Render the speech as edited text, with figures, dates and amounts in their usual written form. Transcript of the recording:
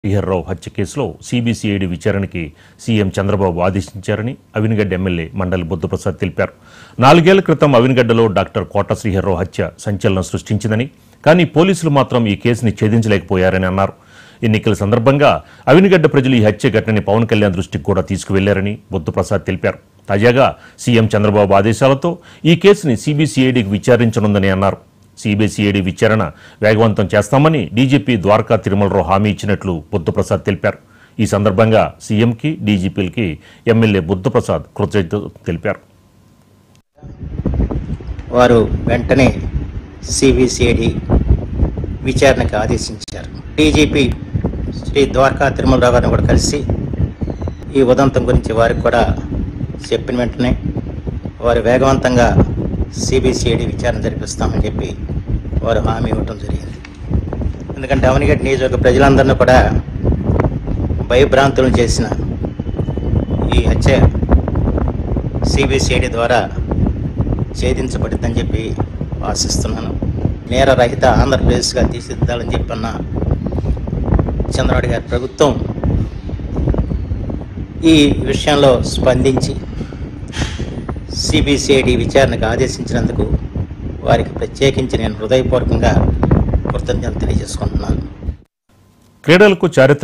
శ్రీహర్రావు హత్య కేసులో సిబిసిఐడి విచారణకి సీఎం చంద్రబాబు ఆదేశించారని అవినిగడ్డ ఎమ్మెల్యే మండలి బుద్ధ ప్రసాద్ తెలిపారు. 4 ఏళ్ల క్రితం అవినిగడ్డలో డాక్టర్ కోట శ్రీహర్రావు హత్య సంచలనం సృష్టించిందని, కానీ పోలీసులు మాత్రం ఈ కేసుని ఛేదించలేకపోయారని అన్నారు. ఎన్నికల సందర్భంగా అవినిగడ్డ ప్రజలు ఈ హత్య ఘటనని పవన్ కళ్యాణ్ దృష్టికి కూడా తీసుకువెళ్లారని బుద్ధ ప్రసాద్ తెలిపారు. తాజాగా సీఎం చంద్రబాబు ఆదేశాలతో ఈ కేసుని సిబిసిఐడికి విచారించనుందని అన్నారు. సిబిసిఐడి విచారణ వేగవంతం చేస్తామని డీజీపీ ద్వారకా తిరుమలరావు హామీ ఇచ్చినట్లు బుద్ధప్రసాద్ తెలిపారు. ఈ సందర్భంగా సీఎంకి, డీజీపీలకి ఎమ్మెల్యే బుద్ధప్రసాద్ కృతజ్ఞతలు తెలిపారు. వారు వెంటనే సిబిసిఐడి విచారణకు ఆదేశించారు. డీజీపీ శ్రీ ద్వారకా తిరుమలరావు గారిని కూడా కలిసి ఈ ఉదంతం గురించి వారికి కూడా చెప్పిన వెంటనే వారు వేగవంతంగా సిబిసిఐడి విచారణ జరిపిస్తామని చెప్పి వారు హామీ ఇవ్వటం జరిగింది. ఎందుకంటే అవినిగడ్డ నియోజకవర్గ ప్రజలందరినీ కూడా భయభ్రాంతులను చేసిన ఈ హత్య సిబిసిఐడి ద్వారా ఛేదించబడుతుందని చెప్పి ఆశిస్తున్నాను. నేరరహిత ఆంధ్రప్రదేశ్గా తీర్చిదిద్దాలని చెప్పన్న చంద్రబాబు గారి ప్రభుత్వం ఈ విషయంలో స్పందించి సిబిసిఐడి విచారణకు ఆదేశించినందుకు వారికి ప్రత్యేకించి నేను హృదయపూర్వకంగా కృతజ్ఞతలు తెలియజేసుకుంటున్నాను. క్రీడలకు చారిత్రక